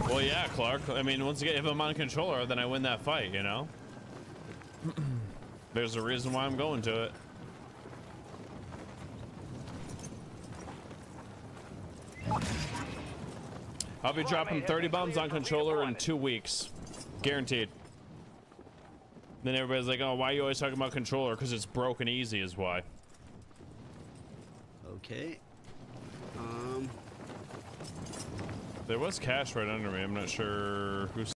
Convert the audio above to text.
Well, yeah, Clark. I mean, once again, if I'm on controller, then I win that fight, you know? There's a reason why I'm going to it. I'll be dropping 30 bombs on controller in 2 weeks. Guaranteed. Then everybody's like, oh, why are you always talking about controller? Because it's broken easy is why. Okay. There was cash right under me. I'm not sure who's